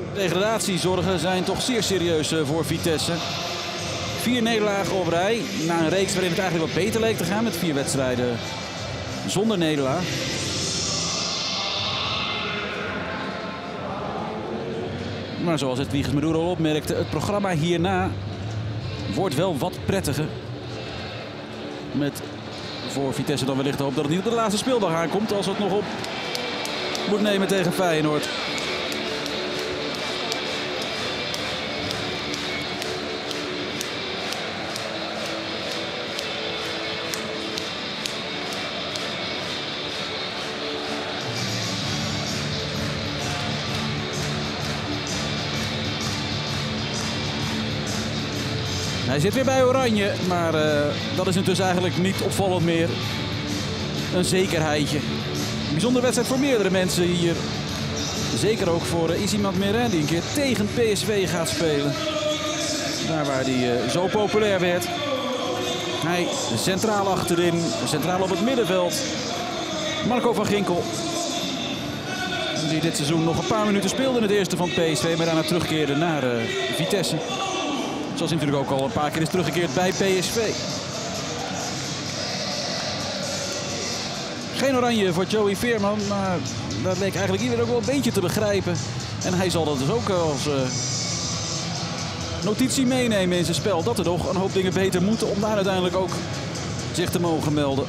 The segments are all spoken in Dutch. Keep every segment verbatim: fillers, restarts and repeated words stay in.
Degradatiezorgen zijn toch zeer serieus voor Vitesse. Vier nederlagen op rij. Na een reeks waarin het eigenlijk wat beter leek te gaan met vier wedstrijden zonder nederlaag. Maar zoals het Wiegers Maduro al opmerkte, het programma hierna wordt wel wat prettiger. Met voor Vitesse dan wellicht de hoop dat het niet op de laatste speeldag aankomt als het nog op moet nemen tegen Feyenoord. Hij zit weer bij Oranje, maar uh, dat is intussen eigenlijk niet opvallend meer. Een zekerheidje. Een bijzondere wedstrijd voor meerdere mensen hier. Zeker ook voor uh, Isimat Merin, die een keer tegen P S V gaat spelen. Daar waar hij uh, zo populair werd. Hij centraal achterin, centraal op het middenveld. Marco van Ginkel. Die dit seizoen nog een paar minuten speelde in het eerste van P S V, maar daarna terugkeerde naar uh, Vitesse. Zoals hij natuurlijk ook al een paar keer is teruggekeerd bij P S V. Geen oranje voor Joey Veerman, maar dat leek eigenlijk iedereen ook wel een beetje te begrijpen. En hij zal dat dus ook als uh, notitie meenemen in zijn spel. Dat er nog een hoop dingen beter moeten om daar uiteindelijk ook zich te mogen melden.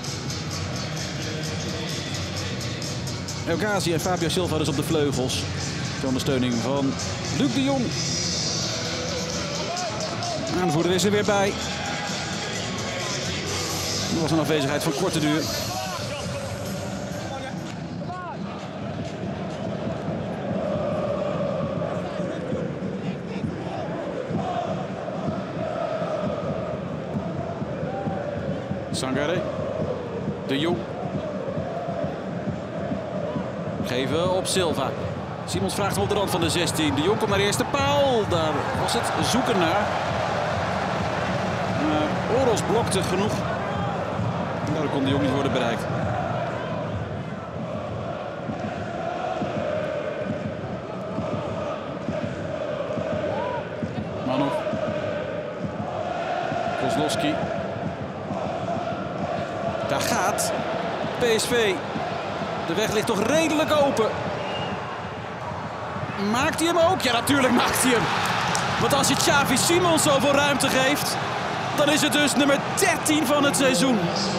El Ghazi en Fabio Silva dus op de vleugels. De ondersteuning van Luc de Jong. De aanvoerder is er weer bij. Er was een afwezigheid van korte duur. Sangaré. De Jong. Geven op Silva. Simons vraagt hem op de rand van de zestien. De Jong komt naar de eerste paal. Daar was het zoeken naar. Maar Oros blokte genoeg. En daardoor kon de Jong niet worden bereikt. Manov. Kozlowski. Daar gaat P S V. De weg ligt toch redelijk open. Maakt hij hem ook? Ja, natuurlijk maakt hij hem. Want als je Xavi Simons zoveel ruimte geeft, dan is het dus nummer dertien van het seizoen.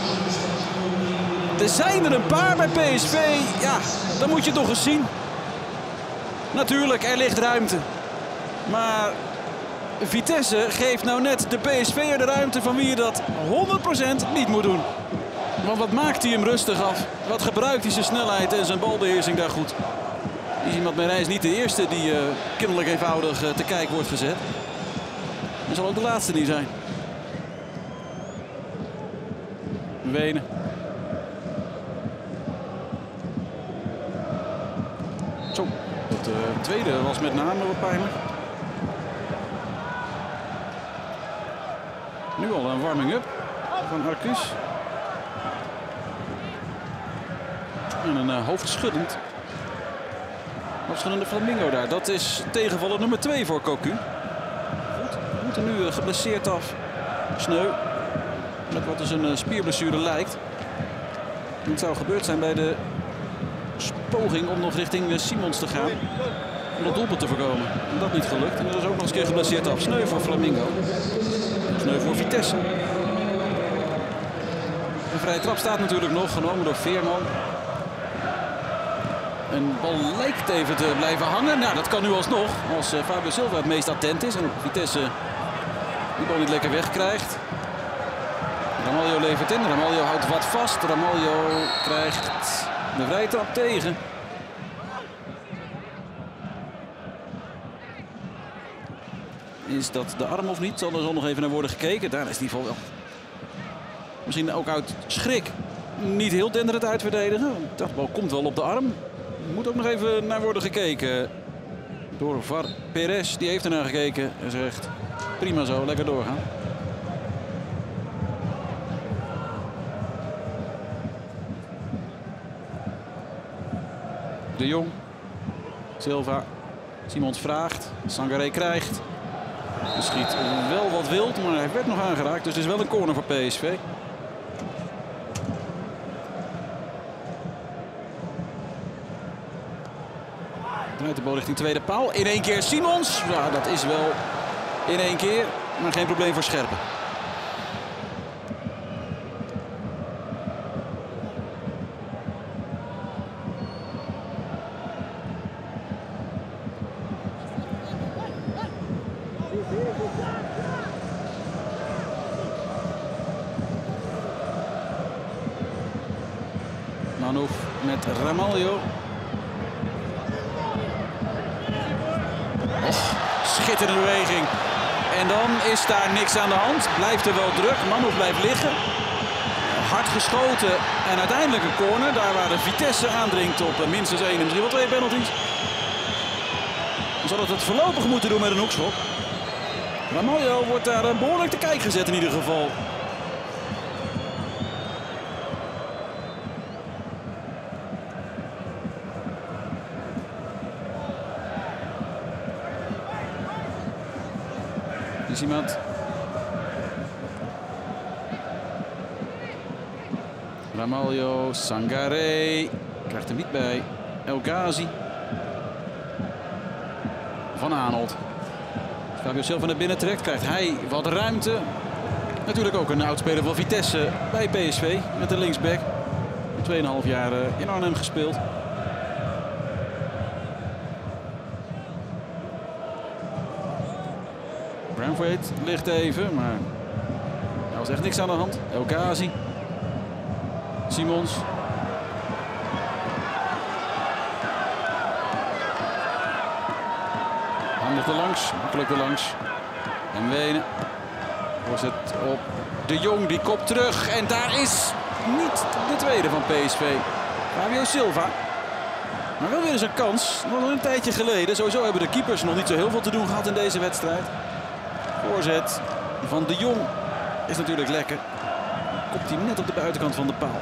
Er zijn er een paar bij P S V. Ja, dan moet je toch eens zien. Natuurlijk, er ligt ruimte. Maar Vitesse geeft nou net de P S V'er de ruimte van wie je dat honderd procent niet moet doen. Want wat maakt hij hem rustig af? Wat gebruikt hij zijn snelheid en zijn balbeheersing daar goed? Isimat Merin is niet de eerste die uh, kinderlijk eenvoudig uh, te kijk wordt gezet. En zal ook de laatste niet zijn. Wenen. Zo, het uh, tweede was met name wat pijnlijk. Nu al een warming-up van Arcus. En een uh, hoofdschuddend. Hoofdschuddende Flamingo daar. Dat is tegenvaller nummer twee voor Cocu. Goed, we moeten nu uh, geblesseerd af. Sneu. Met wat dus een uh, spierblessure lijkt. Het zou gebeurd zijn bij de poging om nog richting uh, Simons te gaan. Om dat doelpunt te voorkomen. En dat niet gelukt. En dat is ook nog eens een keer geblesseerd af. Sneu voor Flamingo. Sneu voor Vitesse. Een vrije trap staat natuurlijk nog. Genomen door Veerman. Een bal lijkt even te blijven hangen. Nou, dat kan nu alsnog. Als uh, Fabio Silva het meest attent is. En Vitesse die bal niet lekker wegkrijgt. Ramaljo levert in. Ramaljo houdt wat vast. Ramaljo krijgt de vrije trap tegen. Is dat de arm of niet? Zal er zo nog even naar worden gekeken. Daar is die ieder geval wel. Misschien ook uit schrik niet heel denderend uitverdedigen. Dat bal komt wel op de arm. Er moet ook nog even naar worden gekeken. Door V A R. Perez, die heeft er naar gekeken. En zegt prima zo, lekker doorgaan. De Jong. Silva. Simons vraagt, Sangaré krijgt. Hij schiet wel wat wild, maar hij werd nog aangeraakt. Dus het is wel een corner voor P S V. Draait de bal richting tweede paal. In één keer Simons. Ja, dat is wel in één keer, maar geen probleem voor Scherpen. Manouf met Ramalho. Och, schitterende beweging. En dan is daar niks aan de hand. Blijft er wel druk. Manouf blijft liggen. Hard geschoten en uiteindelijk een corner. Daar waar de Vitesse aandringt op minstens één en misschien wel twee penalties. Dan zal het het voorlopig moeten doen met een hoekschop. Ramalho wordt daar behoorlijk te kijk gezet in ieder geval. Is iemand. Ramalho, Sangaré. Krijgt hem niet bij. El Ghazi. Van Aanholt. Fabio Silva naar binnen trekt. Krijgt hij wat ruimte. Natuurlijk ook een oudspeler van Vitesse bij P S V. Met de linksback. tweeënhalf jaar in Arnhem gespeeld. Braithwaite ligt even, maar er was echt niks aan de hand. El Ghazi. Simons. Handig erlangs, makkelijk erlangs. En Wenen. Voorzet op De Jong, die kop terug. En daar is niet de tweede van P S V. Fabio Silva. Maar wel weer eens een kans. Nog een tijdje geleden. Sowieso hebben de keepers nog niet zo heel veel te doen gehad in deze wedstrijd. Voorzet van De Jong is natuurlijk lekker. Komt hij net op de buitenkant van de paal.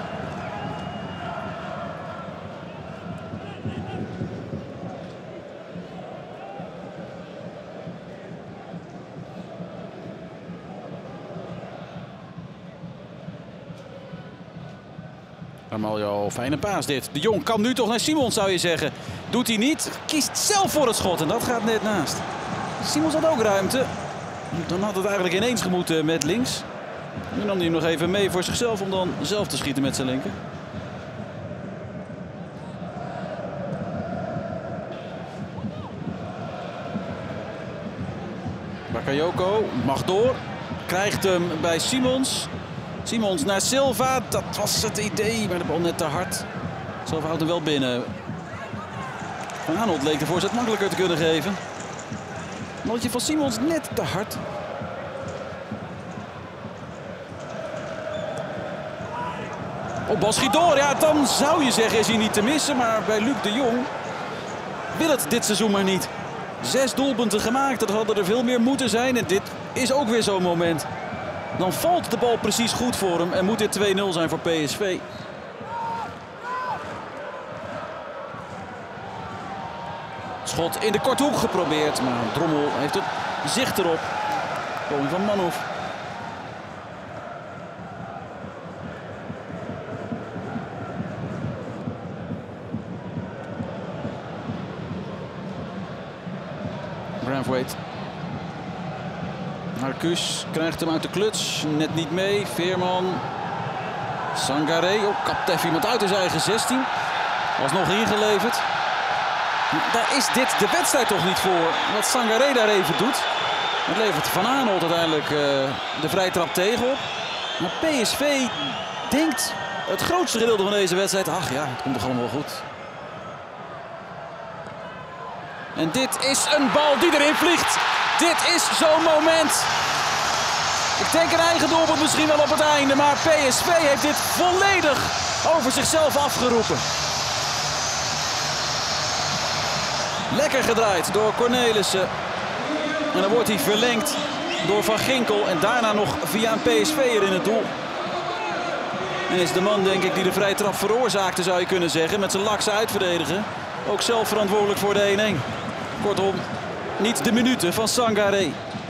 Ramalho, fijne paas dit. De Jong kan nu toch naar Simons, zou je zeggen. Doet hij niet, kiest zelf voor het schot en dat gaat net naast. Simons had ook ruimte. Dan had het eigenlijk ineens gemoeten met links. Nu nam hij hem nog even mee voor zichzelf om dan zelf te schieten met zijn linker. Bakayoko mag door. Krijgt hem bij Simons. Simons naar Silva. Dat was het idee, maar de bal net te hard. Silva houdt hem wel binnen. Van Aanholt leek de voorzet makkelijker te kunnen geven. Balletje van Simons net te hard. Oh, bal schiet door. Ja, dan zou je zeggen is hij niet te missen. Maar bij Luc de Jong wil het dit seizoen maar niet. Zes doelpunten gemaakt. Dat hadden er veel meer moeten zijn. En dit is ook weer zo'n moment. Dan valt de bal precies goed voor hem. En moet dit twee nul zijn voor P S V. Schot in de korte hoek geprobeerd. Maar Drommel heeft het zicht erop. Goal van Manouf. Braithwaite. Marcus krijgt hem uit de kluts. Net niet mee. Veerman. Sangaré. Oh, kapt even iemand uit in zijn eigen zestien. Was nog ingeleverd. Daar is dit de wedstrijd toch niet voor. Wat Sangaré daar even doet. Het levert Van Aanholt uiteindelijk uh, de vrije trap tegen op. Maar P S V denkt het grootste gedeelte van deze wedstrijd. Ach ja, het komt toch allemaal wel goed. En dit is een bal die erin vliegt. Dit is zo'n moment. Ik denk een eigen doelpunt misschien wel op het einde. Maar P S V heeft dit volledig over zichzelf afgeroepen. Lekker gedraaid door Cornelissen. En dan wordt hij verlengd door Van Ginkel. En daarna nog via een P S V'er in het doel. En is de man, denk ik, die de vrije trap veroorzaakte, zou je kunnen zeggen. Met zijn lakse uitverdedigen. Ook zelf verantwoordelijk voor de één-één. Kortom, niet de minuten van Sangaré.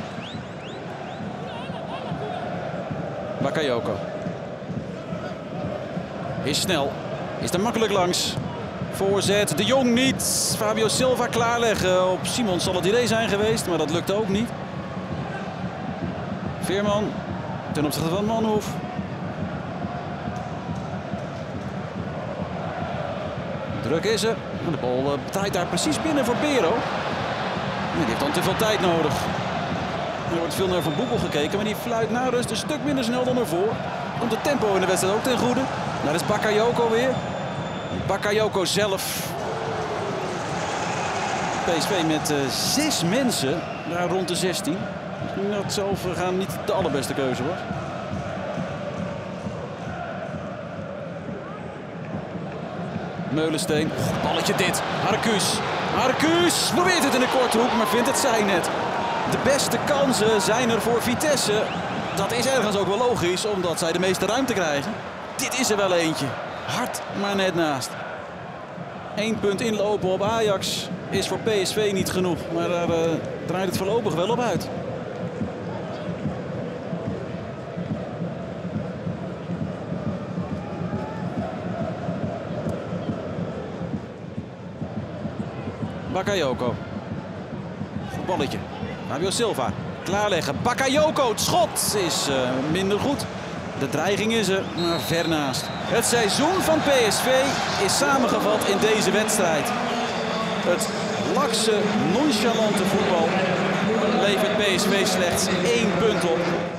Bakayoko. Is snel. Is er makkelijk langs. Voorzet. De Jong niet. Fabio Silva klaarleggen. Op Simons zal het idee zijn geweest, maar dat lukte ook niet. Veerman ten opzichte van Manhoef. Druk is er. De bal draait daar precies binnen voor Pero. Die heeft dan te veel tijd nodig. Er wordt veel naar Van Boekel gekeken, maar die fluit na rust een stuk minder snel dan ervoor. Komt het tempo in de wedstrijd ook ten goede. Daar is Bakayoko weer. Bakayoko zelf. P S V met uh, zes mensen daar rond de zestien. Dat zelf gaan niet de allerbeste keuze was. Meulensteen. Oh, balletje dit. Arcus. Arcus probeert het in de korte hoek, maar vindt het zijnet. De beste kansen zijn er voor Vitesse. Dat is ergens ook wel logisch, omdat zij de meeste ruimte krijgen. Dit is er wel eentje. Hard, maar net naast. Eén punt inlopen op Ajax is voor P S V niet genoeg. Maar daar uh, draait het voorlopig wel op uit. Bakayoko. Goed balletje. Fabio Silva. Klaarleggen. Bakayoko. Het schot is uh, minder goed. De dreiging is er, maar ver naast. Het seizoen van P S V is samengevat in deze wedstrijd. Het lakse, nonchalante voetbal levert P S V slechts één punt op.